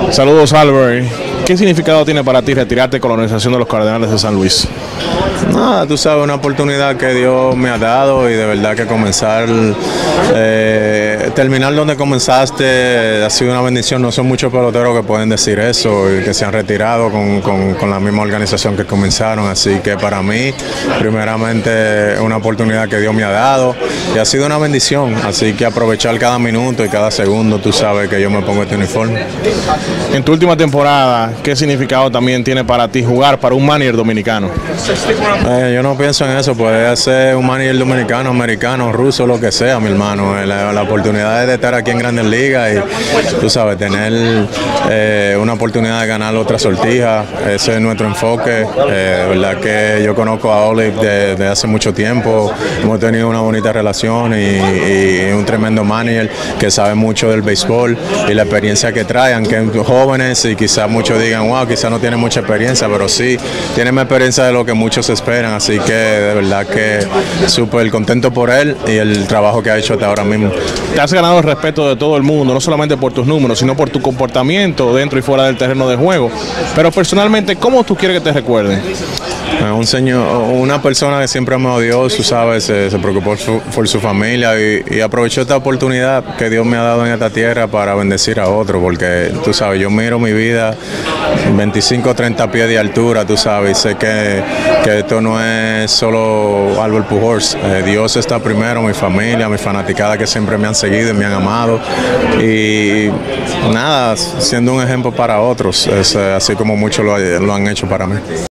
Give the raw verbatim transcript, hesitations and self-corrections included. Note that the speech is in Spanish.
Saludos, Albert. ¿Qué significado tiene para ti retirarte con la organización de los Cardenales de San Luis? Nada, tú sabes, una oportunidad que Dios me ha dado y de verdad que comenzar, eh, terminar donde comenzaste ha sido una bendición. No son muchos peloteros que pueden decir eso y que se han retirado con, con, con la misma organización que comenzaron, así que para mí, primeramente, es una oportunidad que Dios me ha dado y ha sido una bendición, así que aprovechar cada minuto y cada segundo, tú sabes que yo me pongo este uniforme. En tu última temporada, ¿qué significado también tiene para ti jugar para un manager dominicano? Eh, yo no pienso en eso, puede ser un manager dominicano, americano, ruso, lo que sea, mi hermano. La, la oportunidad de estar aquí en Grandes Ligas y, tú sabes, tener eh, una oportunidad de ganar otra sortija, ese es nuestro enfoque. Eh, de verdad que yo conozco a Olive desde de hace mucho tiempo, hemos tenido una bonita relación y, y un tremendo manager que sabe mucho del béisbol y la experiencia que trae, aunque jóvenes y quizás muchos digan, wow, quizás no tiene mucha experiencia, pero sí, tiene más experiencia de lo que muchos esperan, así que de verdad que súper contento por él y el trabajo que ha hecho hasta ahora mismo. Te has ganado el respeto de todo el mundo, no solamente por tus números, sino por tu comportamiento dentro y fuera del terreno de juego, pero personalmente, ¿cómo tú quieres que te recuerden? Un señor, una persona que siempre me odió, tú sabes, se, se preocupó por su, por su familia y, y aprovechó esta oportunidad que Dios me ha dado en esta tierra para bendecir a otro, porque tú sabes, yo miro mi vida veinticinco o treinta pies de altura, tú sabes, y sé que, que esto no es solo Albert Pujols, eh, Dios está primero, mi familia, mi fanaticada que siempre me han seguido y me han amado y nada, siendo un ejemplo para otros, es, así como muchos lo, lo han hecho para mí.